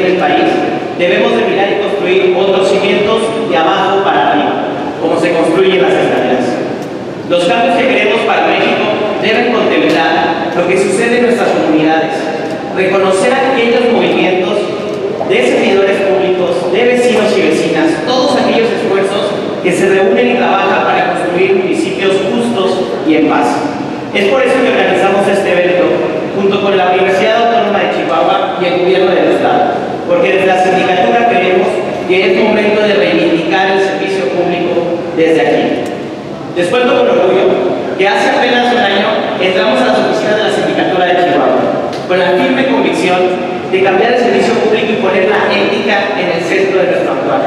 el país, debemos de mirar y construir otros cimientos de abajo para arriba, como se construyen las escaleras. Los cambios que queremos para México deben contemplar lo que sucede en nuestras comunidades, reconocer aquellos movimientos de servidores públicos, de vecinos y vecinas, todos aquellos esfuerzos que se reúnen y trabajan para construir municipios justos y en paz. Es por eso que organizamos este evento, junto con la Universidad Autónoma de Chihuahua y el Gobierno del Estado, porque desde la sindicatura creemos que es momento de reivindicar el servicio público desde aquí. Les cuento con orgullo que hace apenas un año entramos a las oficinas de la sindicatura de Chihuahua, con la firme convicción de cambiar el servicio público y poner la ética en el centro de nuestro actuar,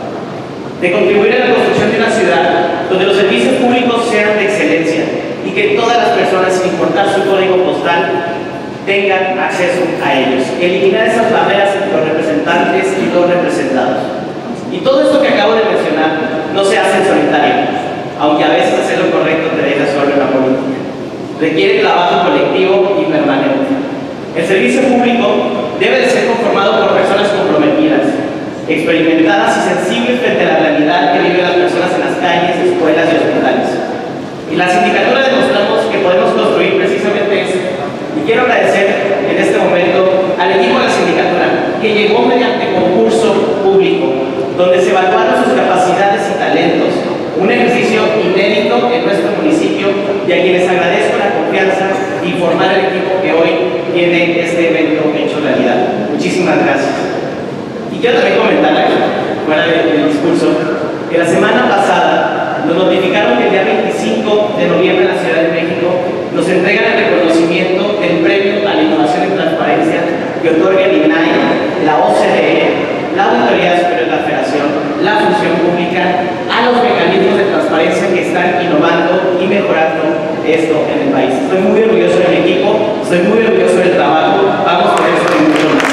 de contribuir a la construcción de una ciudad donde los servicios públicos sean de excelencia y que todas las personas, sin importar su código postal, tengan acceso a ellos. Eliminar esas barreras entre los representantes y los representados. Y todo esto que acabo de mencionar no se hace en solitario, aunque a veces hacer lo correcto te deja solo en la política. Requiere trabajo colectivo y permanente. El servicio público debe de ser conformado por personas comprometidas, experimentadas y sensibles frente a la realidad que viven las personas en las calles, escuelas y hospitales. Y la sindicatura demostramos que podemos construir precisamente eso. Y quiero agradecer en este momento al equipo de la sindicatura que llegó mediante concurso público, donde se evaluaron sus capacidades y talentos. Un ejercicio inédito en nuestro municipio y a quienes agradezco la confianza y formar el equipo que hoy tiene este evento hecho realidad. Muchísimas gracias. Y quiero también comentar, fuera del discurso, que la semana pasada nos notificaron que el día 25 de noviembre en la Ciudad de México nos entregan el reconocimiento del Premio a la Innovación en Transparencia que otorga el INAI, la OCDE, la Auditoría Superior de la Federación, la Función Pública, a los mecanismos de transparencia que están innovando y mejorando esto en el país. Estoy muy orgulloso de mi equipo, estoy muy orgulloso del trabajo, vamos por eso y mucho más.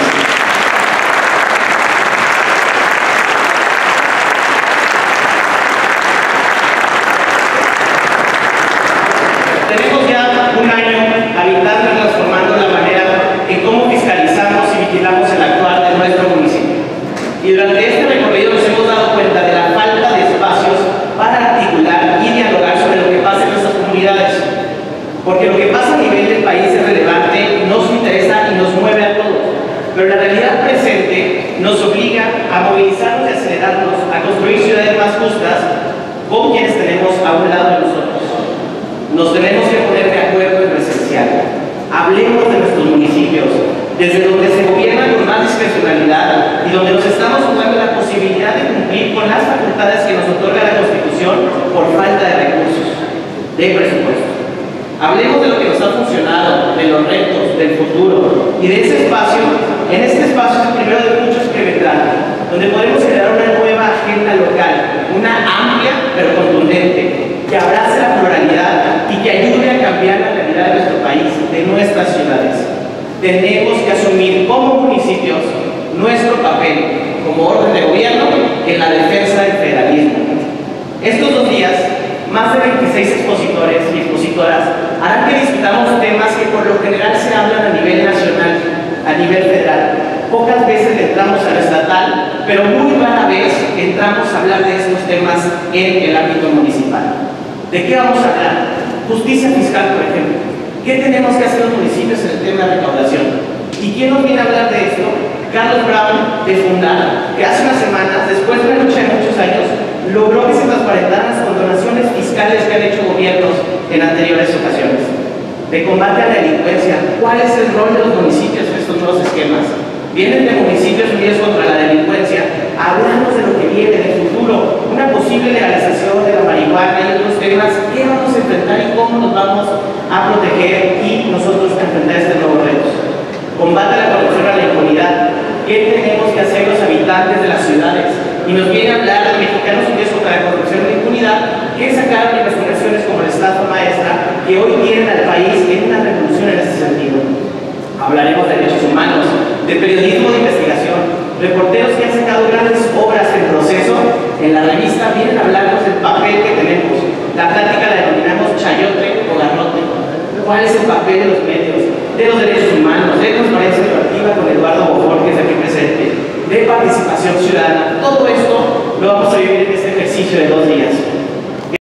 Tenemos ya un año habitando y transformando la manera en cómo fiscalizamos y vigilamos el actuar de nuestro municipio. Y durante este recorrido nos hemos dado cuenta de la falta de espacios para articular y dialogar sobre lo que pasa en nuestras comunidades. Porque lo que pasa a nivel del país es relevante, nos interesa y nos mueve a todos. Pero la realidad presente nos obliga a movilizarnos y acelerarnos a construir ciudades más justas con quienes tenemos a un lado de nosotros. Nos tenemos que poner de acuerdo en lo esencial. Hablemos de nuestros municipios, desde donde se gobierna con más discrecionalidad y donde nos estamos jugando la posibilidad de cumplir con las facultades que nos otorga la Constitución por falta de recursos, de presupuesto. Hablemos de lo que nos ha funcionado, de los retos, del futuro y de ese espacio. En este espacio es el primero de muchos que vendrán, donde podemos generar una nueva agenda local, una amplia pero contundente, que abrace la pluralidad y que ayude a cambiar la realidad de nuestro país, de nuestras ciudades. Tenemos que asumir como municipios nuestro papel como orden de gobierno en la defensa del federalismo. Estos 2 días, más de 26 expositores y expositoras harán que discutamos temas que por lo general se hablan a nivel nacional, a nivel federal. Pocas veces entramos a lo estatal, pero muy rara vez entramos a hablar de estos temas en el ámbito municipal. ¿De qué vamos a hablar? Justicia fiscal, por ejemplo. ¿Qué tenemos que hacer los municipios en el tema de recaudación? ¿Y quién nos viene a hablar de esto? Carlos Brown, de Fundar, que hace unas semanas, después de una lucha de muchos años, logró que se transparentaran las condonaciones fiscales que han hecho gobiernos en anteriores ocasiones. De combate a la delincuencia, ¿cuál es el rol de los municipios en estos nuevos esquemas? Vienen de Municipios Unidos contra la Delincuencia, hablamos de lo que viene, del futuro, una posible legalización de la marihuana y otros temas, qué vamos a enfrentar y cómo nos vamos a proteger y nosotros enfrentar este nuevo retos. Combate a la corrupción, a la impunidad, qué tenemos que hacer los habitantes de las ciudades. Y nos viene a hablar de Mexicanos Unidos contra la Corrupción y la Impunidad, que sacaron investigaciones como la estafa maestra, que hoy tienen al país en una revolución en ese sentido. Hablaremos de derechos humanos, de periodismo de investigación, reporteros que han sacado grandes obras en proceso. En la revista vienen a hablarnos del papel que tenemos. La plática la denominamos chayote o garrote. ¿Cuál es el papel de los medios, de los derechos humanos, de transparencia educativa con Eduardo Bojor, que es aquí presente? participación ciudadana. Todo esto lo vamos a vivir en este ejercicio de 2 días.